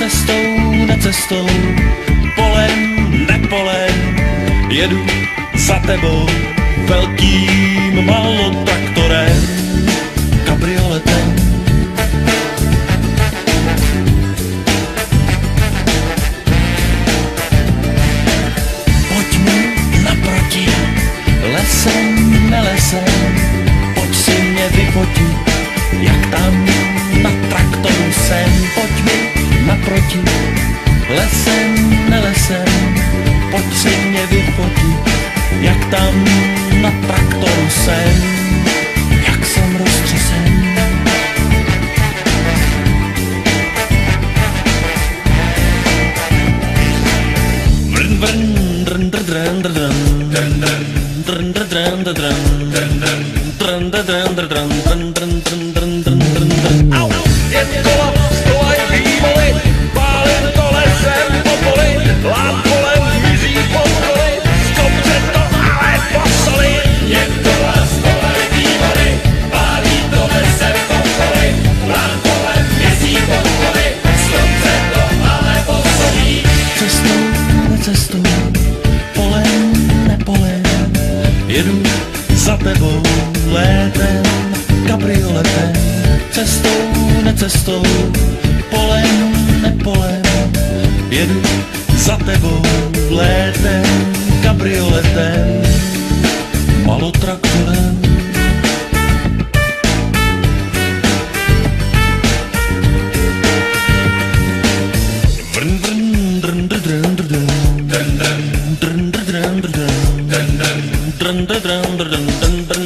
cestou, necestou, polem, nepolem, jedu za tebou velkým malotraktorem, kabrioletem. Pojď mi naproti, lesem, nelesem, pojď si mě vyfotit, jak tam na traktoru jsem. Pojď mi naproti, lesem, nelesem, pojď si mě vyfotit, jak tam na traktoru jsem, jak jsem roztřesen. Vrn, vrn, drn, drn, drn, drn, drn, drn, drn, drn, drn, drn, drn, drn, drn, drn. Au! Jen kola, stolaj vývoly, pálím to lesem po poli, lám kolem mizí po poli, zkopře to ale posoli. Jen kola, stolaj vývoly, pálím to lesem po poli, lám kolem mizí po poli, zkopře to ale posolí. Cestou, necestou, polem, nepolem, jedu za tebou létem, kabrioletem. Cestou, necestou, polem, nepolem, jedu za tebou létem, kabrioletem, malotraktorem. Vrn, vrn, drn, drn, drn, drn, drn, drn, drn, drn, drn, drn, drn, drn, drn, drn, drn, drn, drn.